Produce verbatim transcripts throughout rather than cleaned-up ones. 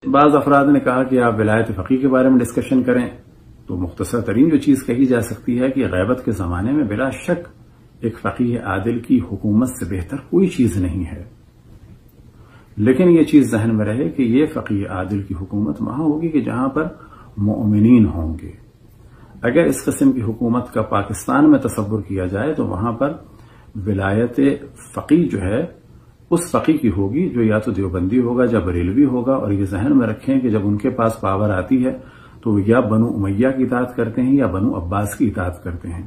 بعض افراد نے کہا کہ آپ ولایت فقیہ کے بارے میں ڈسکشن کریں تو مختصر ترین جو چیز کہی جا سکتی ہے کہ غیبت کے زمانے میں بلا شک ایک فقیہ عادل کی حکومت سے بہتر کوئی چیز نہیں ہے، لیکن یہ چیز ذہن میں رہے کہ یہ فقیہ عادل کی حکومت وہاں ہوگی کہ جہاں پر مؤمنین ہوں گے۔ اگر اس قسم کی حکومت کا پاکستان میں تصور کیا جائے تو وہاں پر ولایت فقیہ جو ہے اس فقیہ کی ہوگی جو یا تو دیوبندی ہوگا یا بریلوی ہوگا، اور یہ ذہن میں رکھیں کہ جب ان کے پاس پاور آتی ہے تو یا بنو امیہ کی اطاعت کرتے ہیں یا بنو عباس کی اطاعت کرتے ہیں۔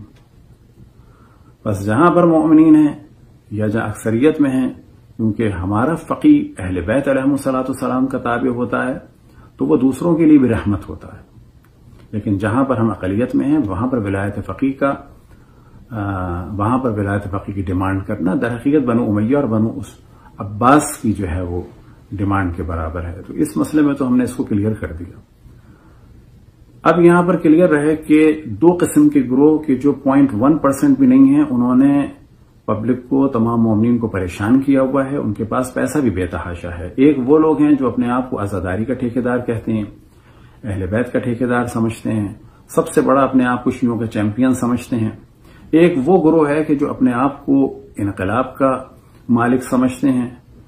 بس جہاں پر مؤمنین ہیں یا جہاں اکثریت میں ہیں، کیونکہ ہمارا فقیہ اہل بیت علیہم الصلوۃ والسلام کا تابع ہوتا ہے تو وہ دوسروں کے لیے بھی رحمت ہوتا ہے، لیکن جہاں پر ہم اقلیت میں ہیں وہاں پر ولایت فقیہ کا وہاں پر ولایت فقیہ کی ڈیمانڈ کرنا در حقیقت بنو امیہ اور بنو عباس کی جو ہے وہ ڈیمانڈ کے برابر ہے۔ تو اس مسئلے میں تو ہم نے اس کو کلیئر کر دیا۔ اب یہاں پر کلیئر رہے کہ دو قسم کے گروہ کے جو پوائنٹ ون پرسینٹ بھی نہیں ہیں، انہوں نے پبلک کو، تمام مومنین کو پریشان کیا ہوا ہے، ان کے پاس پیسہ بھی بے تحاشا ہے۔ ایک وہ لوگ ہیں جو اپنے آپ کو عزاداری کا ٹھیکیدار کہتے ہیں، اہل بیت کا ٹھیکیدار سمجھتے ہیں، سب سے بڑا اپنے آپ کو شیعوں کا چیمپئن سمجھتے ہیں۔ ایک وہ گروہ ہے کہ جو اپنے آپ کو انقلاب کا مالک سمجھتے ہیں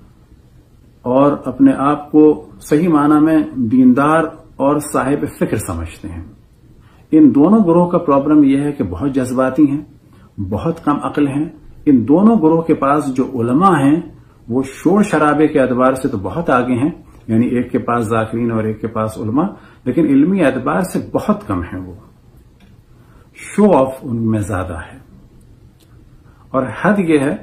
اور اپنے آپ کو صحیح معنی میں دیندار اور صاحب فکر سمجھتے ہیں۔ ان دونوں گروہ کا پرابلم یہ ہے کہ بہت جذباتی ہیں، بہت کم عقل ہیں۔ ان دونوں گروہ کے پاس جو علماء ہیں وہ شور شرابے کے اعتبار سے تو بہت آگے ہیں، یعنی ایک کے پاس ذاکرین اور ایک کے پاس علماء، لیکن علمی اعتبار سے بہت کم ہیں۔ وہ شو آف ان میں زیادہ ہے، اور حد یہ ہے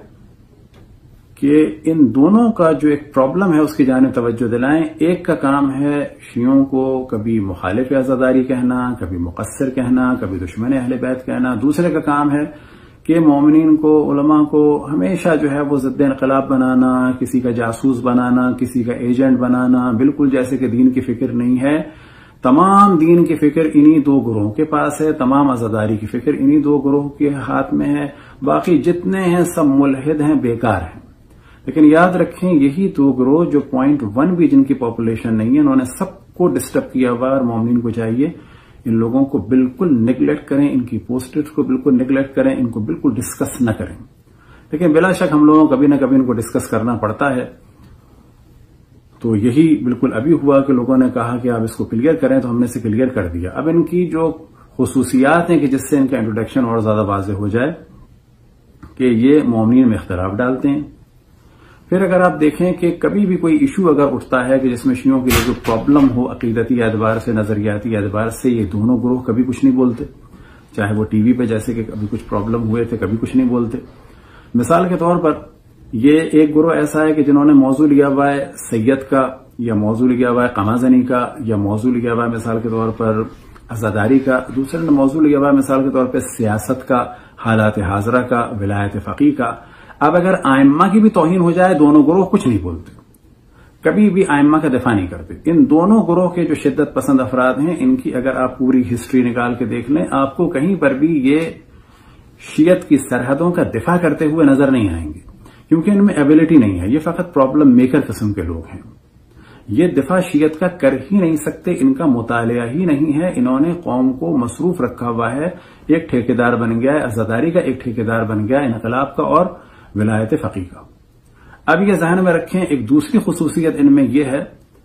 کہ ان دونوں کا جو ایک پرابلم ہے اس کی جانب توجہ دلائیں۔ ایک کا کام ہے شیعوں کو کبھی مخالف عزاداری کہنا، کبھی مقصر کہنا، کبھی دشمن اہل بیت کہنا۔ دوسرے کا کام ہے کہ مومنین کو، علماء کو ہمیشہ جو ہے وہ ضد انقلاب بنانا، کسی کا جاسوس بنانا، کسی کا ایجنٹ بنانا، بالکل جیسے کہ دین کی فکر نہیں ہے۔ تمام دین کی فکر انہی دو گروہوں کے پاس ہے، تمام عزاداری کی فکر انہی دو گروہ کے ہاتھ میں ہے، باقی جتنے ہیں سب ملحد ہیں، بیکار ہیں۔ لیکن یاد رکھیں یہی دو گروہ جو پوائنٹ ون بھی جن کی پاپولیشن نہیں ہے، انہوں نے سب کو ڈسٹرب کیا ہوا، اور مومنین کو چاہیے ان لوگوں کو بالکل نیگلیکٹ کریں، ان کی پوسٹرز کو بالکل نیگلیکٹ کریں، ان کو بالکل ڈسکس نہ کریں۔ لیکن بلا شک ہم لوگوں کو کبھی نہ کبھی ان کو ڈسکس کرنا پڑتا ہے، تو یہی بالکل ابھی ہوا کہ لوگوں نے کہا کہ آپ اس کو کلیئر کریں، تو ہم نے اسے کلیئر کر دیا۔ اب ان کی جو خصوصیات ہیں کہ جس سے ان کا انٹروڈکشن اور زیادہ واضح ہو جائے کہ یہ مومنین میں اختلاف ڈالتے ہیں۔ پھر اگر آپ دیکھیں کہ کبھی بھی کوئی ایشو اگر اٹھتا ہے کہ جس میں شیعوں کے لیے جو پرابلم ہو عقیدتی اعتبار سے، نظریاتی اعتبار سے، یہ دونوں گروہ کبھی کچھ نہیں بولتے، چاہے وہ ٹی وی پہ جیسے کہ کبھی کچھ پرابلم ہوئے تھے کبھی کچھ نہیں بولتے۔ مثال کے طور پر یہ ایک گروہ ایسا ہے کہ جنہوں نے موضوع لیا ہوا ہے سید کا، یا موضوع لیا ہوا ہے قمازنی کا، یا موضوع لیا ہوا ہے مثال کے طور پر عزاداری کا، دوسرے نے موضوع لیا ہوا ہے مثال کے طور پر سیاست کا، حالات حاضرہ کا، ولایت فقیہ کا۔ اب اگر ائمہ کی بھی توہین ہو جائے دونوں گروہ کچھ نہیں بولتے، کبھی بھی ائمہ کا دفاع نہیں کرتے۔ ان دونوں گروہ کے جو شدت پسند افراد ہیں ان کی اگر آپ پوری ہسٹری نکال کے دیکھ لیں، آپ کو کہیں پر بھی یہ شیعت کی سرحدوں کا دفاع کرتے ہوئے نظر نہیں آئیں گے، کیونکہ ان میں ایبلٹی نہیں ہے۔ یہ فقط پرابلم میکر قسم کے لوگ ہیں، یہ دفاع شیعت کا کر ہی نہیں سکتے، ان کا مطالعہ ہی نہیں ہے۔ انہوں نے قوم کو مصروف رکھا ہوا ہے، ایک ٹھیکیدار بن گیا ہے عزاداری کا، ایک ٹھیکیدار بن گیا انقلاب کا اور ولایت فقیہ کا۔ اب یہ ذہن میں رکھیں ایک دوسری خصوصیت ان میں یہ ہے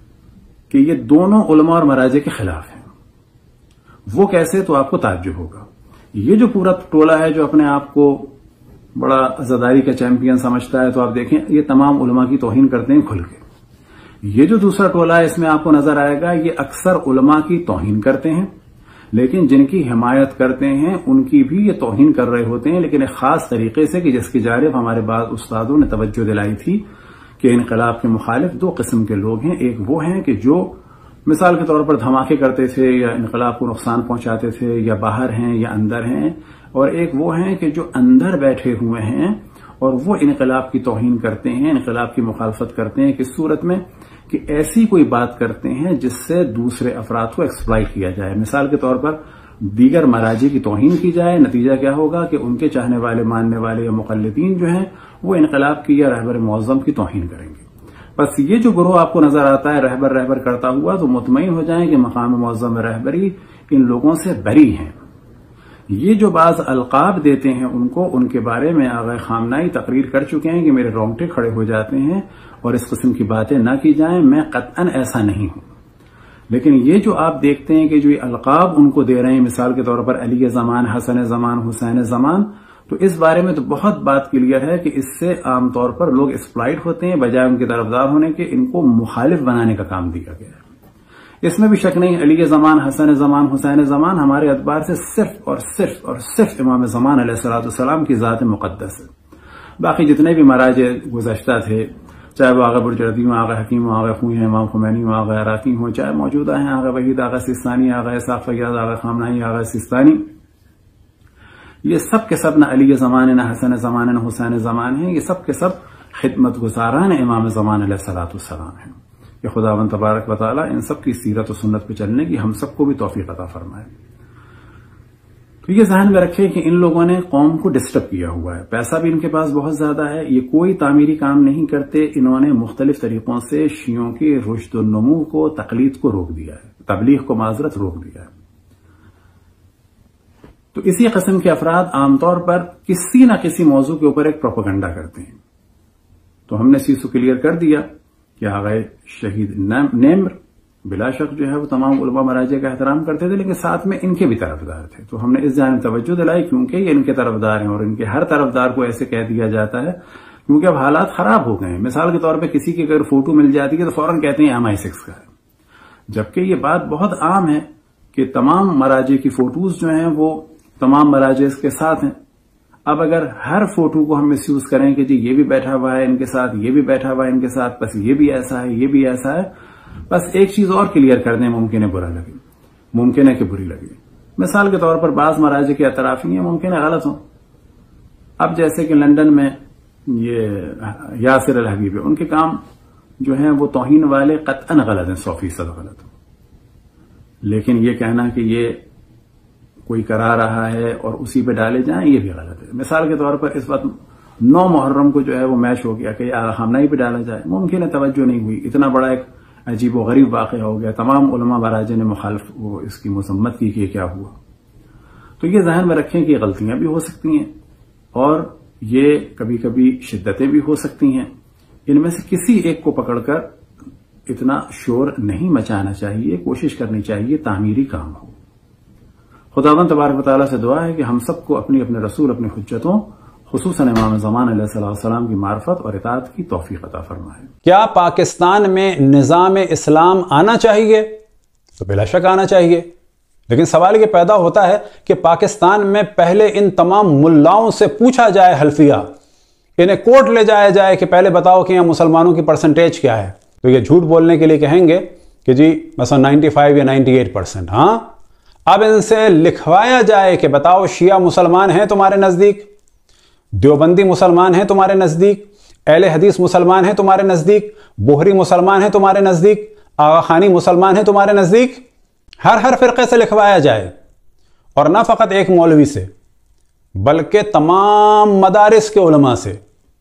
کہ یہ دونوں علماء اور مراجع کے خلاف ہیں۔ وہ کیسے؟ تو آپ کو تعجب ہوگا۔ یہ جو پورا ٹولہ ہے جو اپنے آپ کو بڑا عزاداری کا چیمپئن سمجھتا ہے، تو آپ دیکھیں یہ تمام علماء کی توہین کرتے ہیں کھل کے۔ یہ جو دوسرا ٹولہ ہے اس میں آپ کو نظر آئے گا یہ اکثر علماء کی توہین کرتے ہیں، لیکن جن کی حمایت کرتے ہیں ان کی بھی یہ توہین کر رہے ہوتے ہیں، لیکن ایک خاص طریقے سے کہ جس کی جانب ہمارے بعض استادوں نے توجہ دلائی تھی کہ انقلاب کے مخالف دو قسم کے لوگ ہیں۔ ایک وہ ہیں کہ جو مثال کے طور پر دھماکے کرتے تھے یا انقلاب کو نقصان پہنچاتے تھے، یا باہر ہیں یا اندر ہیں، اور ایک وہ ہیں کہ جو اندر بیٹھے ہوئے ہیں اور وہ انقلاب کی توہین کرتے ہیں، انقلاب کی مخالفت کرتے ہیں۔ کس صورت میں؟ کہ ایسی کوئی بات کرتے ہیں جس سے دوسرے افراد کو ایکسپلائٹ کیا جائے۔ مثال کے طور پر دیگر مراجع کی توہین کی جائے، نتیجہ کیا ہوگا کہ ان کے چاہنے والے، ماننے والے یا مقلدین جو ہیں وہ انقلاب کی یا رہبر معظم کی توہین کریں گے۔ بس یہ جو گروہ آپ کو نظر آتا ہے رہبر رہبر کرتا ہوا، تو مطمئن ہو جائیں کہ مقام معظم رہبری ان لوگوں سے بری ہیں۔ یہ جو بعض القاب دیتے ہیں ان کو، ان کے بارے میں آغا خامنائی تقریر کر چکے ہیں کہ میرے رونگٹے کھڑے ہو جاتے ہیں اور اس قسم کی باتیں نہ کی جائیں، میں قطعاً ایسا نہیں ہوں۔ لیکن یہ جو آپ دیکھتے ہیں کہ جو یہ القاب ان کو دے رہے ہیں، مثال کے طور پر علی زمان، حسن زمان، حسین زمان، تو اس بارے میں تو بہت بات کلیئر ہے کہ اس سے عام طور پر لوگ ایکسپلائٹ ہوتے ہیں، بجائے ان کے طرفدار ہونے کے ان کو مخالف بنانے کا کام دیا گیا ہے۔ اس میں بھی شک نہیں، علی زمان، حسن زمان، حسین زمان ہمارے اعتبار سے صرف اور صرف اور صرف امام زمان علیہ الصلوۃ والسلام کی ذات مقدس ہے۔ باقی جتنے بھی مراجع گزشتہ تھے، چاہے وہ آغا برجردی ہوں، آغا حکیم ہوں، آغا خوئی ہیں، امام خمینی ہوں، آغا عراقی ہوں، چاہے موجودہ ہیں آغا وحید، آغا سیستانی، آغا اسحاق فیاض، آغا خامنائی، آغا سیستانی، یہ سب کے سب نہ علی زمان، نہ حسن زمان، نہ حسین زمان ہیں، یہ سب کے سب خدمت گزاران امام زمان علیہ الصلوۃ والسلام ہیں۔ کہ خداوند تبارک و تعالیٰ ان سب کی سیرت و سنت پہ چلنے کی ہم سب کو بھی توفیق عطا فرمائے۔ تو یہ ذہن میں رکھے کہ ان لوگوں نے قوم کو ڈسٹرب کیا ہوا ہے، پیسہ بھی ان کے پاس بہت زیادہ ہے، یہ کوئی تعمیری کام نہیں کرتے، انہوں نے مختلف طریقوں سے شیعوں کی رشد و نمو کو، تقلید کو روک دیا ہے، تبلیغ کو معذرت روک دیا ہے۔ تو اسی قسم کے افراد عام طور پر کسی نہ کسی موضوع کے اوپر ایک پروپیگنڈا کرتے ہیں۔ تو ہم نے چیز کو کلیئر کر دیا کہ آغا شہید نیمر بلا شک جو ہے وہ تمام علماء مراجع کا احترام کرتے تھے، لیکن ساتھ میں ان کے بھی طرفدار تھے۔ تو ہم نے اس جانب توجہ دلائی کیونکہ یہ ان کے طرفدار ہیں، اور ان کے ہر طرفدار کو ایسے کہہ دیا جاتا ہے کیونکہ اب حالات خراب ہو گئے ہیں۔ مثال کے طور پہ کسی کی اگر فوٹو مل جاتی ہے تو فوراً کہتے ہیں ایم آئی سکس کا ہے، جبکہ یہ بات بہت عام ہے کہ تمام مراجع کی فوٹوز جو ہیں وہ تمام مراجع کے ساتھ ہیں۔ اب اگر ہر فوٹو کو ہم مس یوز کریں کہ جی یہ بھی بیٹھا ہوا ہے ان کے ساتھ، یہ بھی بیٹھا ہوا ہے ان کے ساتھ، بس یہ بھی ایسا ہے، یہ بھی ایسا ہے، بس ایک چیز اور کلیئر کر دیں، ممکن ہے برا لگے، ممکن ہے کہ بری لگے۔ مثال کے طور پر بعض مراجع کے اطرافی ہیں، ممکن ہے غلط ہوں۔ اب جیسے کہ لندن میں یہ یاسر الحبیب ہے، ان کے کام جو ہیں وہ توہین والے قطعاً غلط ہیں، سو فیصد غلط ہیں، لیکن یہ کہنا کہ یہ کوئی کرا رہا ہے اور اسی پہ ڈالے جائیں یہ بھی غلط ہے۔ مثال کے طور پر اس وقت نو محرم کو جو ہے وہ میچ ہو گیا کہ آغا خامنائی پہ ڈالا جائے، ممکن ہے توجہ نہیں ہوئی، اتنا بڑا ایک عجیب و غریب واقعہ ہو گیا، تمام علماء مراجع نے مخالف وہ اس کی مذمت کی کہ کیا ہوا۔ تو یہ ذہن میں رکھیں کہ غلطیاں بھی ہو سکتی ہیں اور یہ کبھی کبھی شدتیں بھی ہو سکتی ہیں، ان میں سے کسی ایک کو پکڑ کر اتنا شور نہیں مچانا چاہیے، کوشش کرنی چاہیے تعمیری کام ہو۔ خداوند تبارک و تعالیٰ سے دعا ہے کہ ہم سب کو اپنی اپنے رسول، اپنے حجتوں، خصوصاً امام زمان علیہ السلام کی معرفت اور اطاعت کی توفیق عطا فرمائے۔ کیا پاکستان میں نظام اسلام آنا چاہیے؟ تو بلا شک آنا چاہیے، لیکن سوال یہ پیدا ہوتا ہے کہ پاکستان میں پہلے ان تمام ملاؤں سے پوچھا جائے حلفیہ، انہیں کورٹ لے جایا جائے کہ پہلے بتاؤ کہ یہاں مسلمانوں کی پرسنٹیج کیا ہے، تو یہ جھوٹ بولنے کے لیے کہیں گے کہ جی مثلا نائنٹی فائیو یا نائنٹی ایٹ پرسنٹ۔ ہاں، اب ان سے لکھوایا جائے کہ بتاؤ شیعہ مسلمان ہیں تمہارے نزدیک، دیوبندی مسلمان ہیں تمہارے نزدیک، اہل حدیث مسلمان ہیں تمہارے نزدیک، بوہری مسلمان ہیں تمہارے نزدیک، آغا خانی مسلمان ہیں تمہارے نزدیک، ہر ہر فرقے سے لکھوایا جائے، اور نہ فقط ایک مولوی سے بلکہ تمام مدارس کے علماء سے،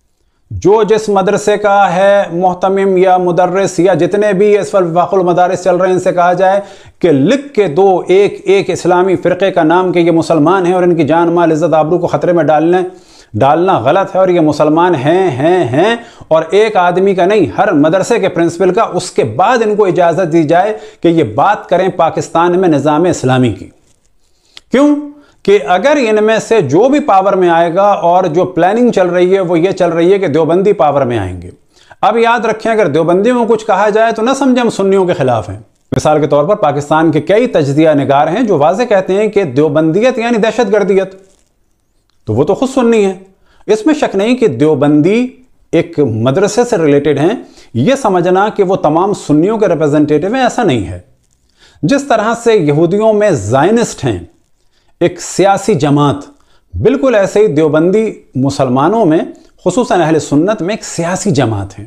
جو جس مدرسے کا ہے محتمم یا مدرس یا جتنے بھی اس وقت وفاق المدارس چل رہے ہیں، ان سے کہا جائے کہ لکھ کے دو ایک ایک اسلامی فرقے کا نام کہ یہ مسلمان ہیں اور ان کی جان مال عزت آبرو کو خطرے میں ڈالنے ڈالنا غلط ہے اور یہ مسلمان ہیں ہیں ہیں اور ایک آدمی کا نہیں، ہر مدرسے کے پرنسپل کا، اس کے بعد ان کو اجازت دی جائے کہ یہ بات کریں پاکستان میں نظام اسلامی کی۔ کیوں کہ اگر ان میں سے جو بھی پاور میں آئے گا، اور جو پلاننگ چل رہی ہے وہ یہ چل رہی ہے کہ دیوبندی پاور میں آئیں گے۔ اب یاد رکھیں اگر دیوبندیوں کو کچھ کہا جائے تو نہ سمجھیں ہم سنیوں کے خلاف ہیں۔ مثال کے طور پر پاکستان کے کئی تجزیہ نگار ہیں جو واضح کہتے ہیں کہ دیوبندیت یعنی دہشت گردیت، تو وہ تو خود سنی ہے، اس میں شک نہیں کہ دیوبندی ایک مدرسے سے ریلیٹڈ ہیں۔ یہ سمجھنا کہ وہ تمام سنیوں کے ریپرزنٹیٹیو ہیں ایسا نہیں ہے۔ جس طرح سے یہودیوں میں زائنسٹ ہیں ایک سیاسی جماعت، بالکل ایسے ہی دیوبندی مسلمانوں میں خصوصاً اہل سنت میں ایک سیاسی جماعت ہے۔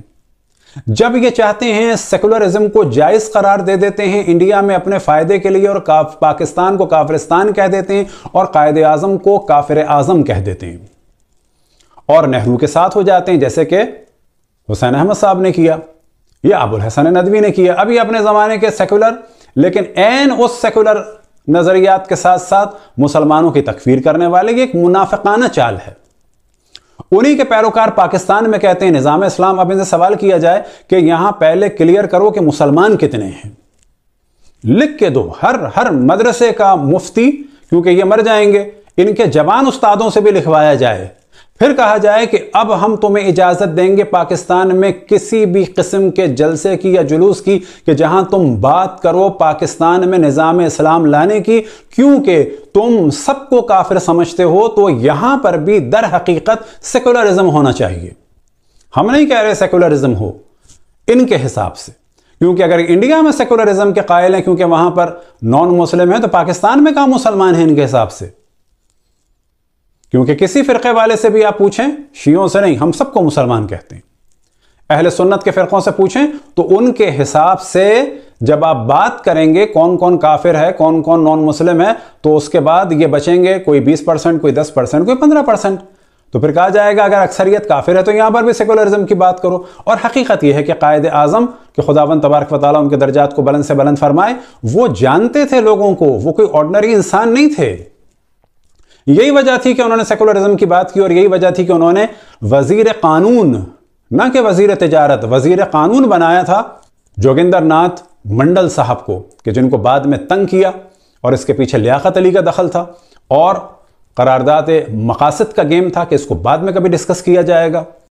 جب یہ چاہتے ہیں سیکولرزم کو جائز قرار دے دیتے ہیں انڈیا میں اپنے فائدے کے لیے، اور پاکستان کو کافرستان کہہ دیتے ہیں اور قائد اعظم کو کافر اعظم کہہ دیتے ہیں، اور نہرو کے ساتھ ہو جاتے ہیں جیسے کہ حسین احمد صاحب نے کیا۔ یہ ابوالحسن ندوی نے کیا. ابھی اپنے زمانے کے سیکولر، لیکن این اس سیکولر نظریات کے ساتھ ساتھ مسلمانوں کی تکفیر کرنے والے، یہ ایک منافقانہ چال ہے. انہی کے پیروکار پاکستان میں کہتے ہیں نظام اسلام. اب ان سے سوال کیا جائے کہ یہاں پہلے کلیئر کرو کہ مسلمان کتنے ہیں، لکھ کے دو. ہر ہر مدرسے کا مفتی، کیونکہ یہ مر جائیں گے، ان کے جوان استادوں سے بھی لکھوایا جائے. پھر کہا جائے کہ اب ہم تمہیں اجازت دیں گے پاکستان میں کسی بھی قسم کے جلسے کی یا جلوس کی کہ جہاں تم بات کرو پاکستان میں نظام اسلام لانے کی، کیونکہ تم سب کو کافر سمجھتے ہو. تو یہاں پر بھی در حقیقت سیکولرزم ہونا چاہیے. ہم نہیں کہہ رہے سیکولرزم ہو ان کے حساب سے، کیونکہ اگر انڈیا میں سیکولرزم کے قائل ہیں کیونکہ وہاں پر نان مسلم ہیں، تو پاکستان میں کہاں مسلمان ہیں ان کے حساب سے؟ کیونکہ کسی فرقے والے سے بھی آپ پوچھیں، شیعوں سے نہیں، ہم سب کو مسلمان کہتے ہیں. اہل سنت کے فرقوں سے پوچھیں تو ان کے حساب سے جب آپ بات کریں گے کون کون کافر ہے، کون کون نان مسلم ہے، تو اس کے بعد یہ بچیں گے کوئی بیس پرسنٹ، کوئی دس پرسنٹ، کوئی پندرہ پرسنٹ. تو پھر کہا جائے گا اگر اکثریت کافر ہے تو یہاں پر بھی سیکولرزم کی بات کرو. اور حقیقت یہ ہے کہ قائد اعظم کہ خداوند تبارک و تعالیٰ ان کے درجات کو بلند سے بلند فرمائے، وہ جانتے تھے لوگوں کو، وہ کوئی آرڈنری انسان نہیں تھے. یہی وجہ تھی کہ انہوں نے سیکولرزم کی بات کی، اور یہی وجہ تھی کہ انہوں نے وزیر قانون، نہ کہ وزیر تجارت، وزیر قانون بنایا تھا جوگندر ناتھ منڈل صاحب کو، کہ جن کو بعد میں تنگ کیا، اور اس کے پیچھے لیاقت علی کا دخل تھا، اور قرارداد مقاصد کا گیم تھا کہ اس کو بعد میں کبھی ڈسکس کیا جائے گا.